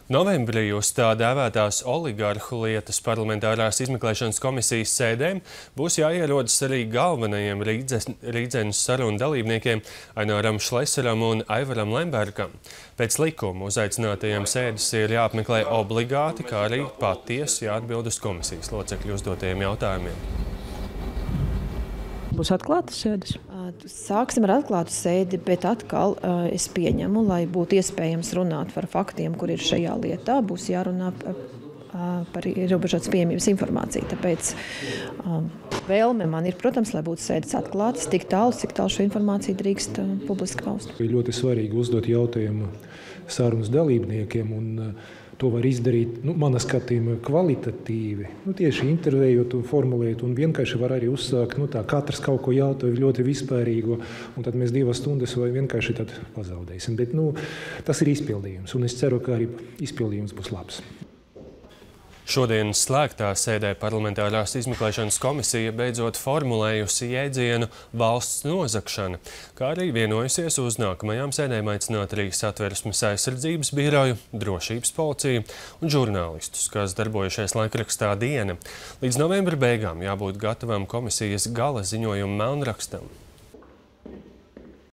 Novembrī uz tā dēvētās oligarhu lietas parlamentārās izmeklēšanas komisijas sēdēm būs jāierodas arī galvenajiem Rīdzenes sarunu dalībniekiem Aināram Šleseram un Aivaram Lembergam. Pēc likuma uzaicinātajiem sēdes ir jāapmeklē obligāti, kā arī patiesi jāatbild uz komisijas locekļu uzdotajiem jautājumiem. Būs atklātas sēdes? Sāksim ar atklātu sēdi, bet atkal es pieņemu, lai būtu iespējams runāt par faktiem, kur ir šajā lietā, būs jārunā par ierobežotas pieejamības informāciju. Tāpēc vēlme man ir, protams, lai būtu sēdes atklātas tik tālu, cik tālu šo informāciju drīkst publiski paust. Ir ļoti svarīgi uzdot jautājumu sarunas dalībniekiem, un to var izdarīt, manā skatījumā, kvalitatīvi. Tieši intervējot un formulējot, un vienkārši var arī uzsākt, katrs kaut ko jautāju ļoti vispārīgo, un tad mēs 2 stundas vai vienkārši tad pazaudēsim. Bet, tas ir izpildījums, un es ceru, ka arī izpildījums būs labs. Šodien slēgtā sēdē parlamentārās izmeklēšanas komisija beidzot formulējusi jēdzienu valsts nozagšana, kā arī vienojusies uz nākamajām sēdēm aicināt arī Satversmes aizsardzības biroju, drošības policiju un žurnālistus, kas darbojušies laikrakstā Diena. Līdz novembra beigām jābūt gatavam komisijas gala ziņojuma melnrakstam.